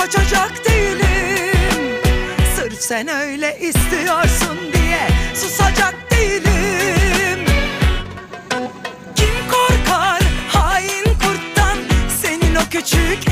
kaçacak değilim. Sırf sen öyle istiyorsun diye susacak değilim. Kim korkar hain kurttan, senin o küçük